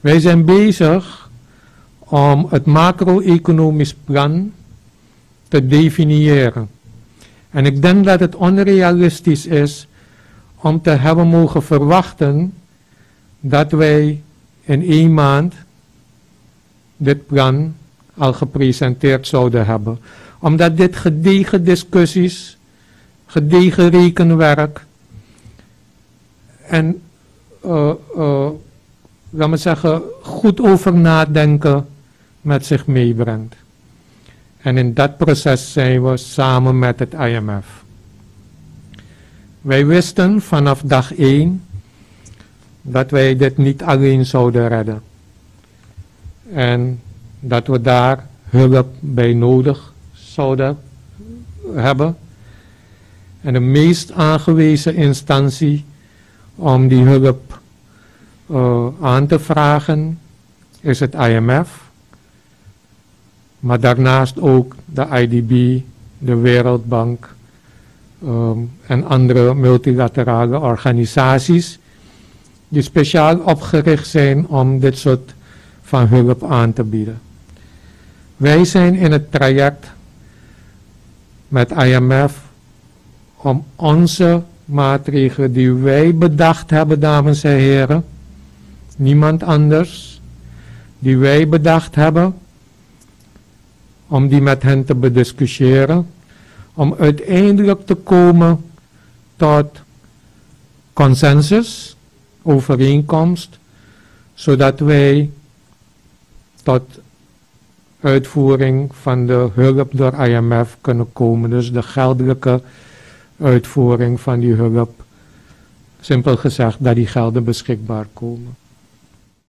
Wij zijn bezig om het macro-economisch plan te definiëren. En ik denk dat het onrealistisch is om te hebben mogen verwachten dat wij in 1 maand dit plan al gepresenteerd zouden hebben. Omdat dit gedegen discussies, gedegen rekenwerk en laat me zeggen, goed over nadenken met zich meebrengt. En in dat proces zijn we samen met het IMF. Wij wisten vanaf dag 1 dat wij dit niet alleen zouden redden. En dat we daar hulp bij nodig zouden hebben. En de meest aangewezen instantie om die hulp aan te vragen is het IMF. Maar daarnaast ook de IDB, de Wereldbank en andere multilaterale organisaties die speciaal opgericht zijn om dit soort van hulp aan te bieden. Wij zijn in het traject met IMF om onze maatregelen die wij bedacht hebben, dames en heren, niemand anders, die wij bedacht hebben, om die met hen te bediscussiëren, om uiteindelijk te komen tot consensus, overeenkomst, zodat wij tot uitvoering van de hulp door IMF kunnen komen. Dus de geldelijke uitvoering van die hulp. Simpel gezegd, dat die gelden beschikbaar komen.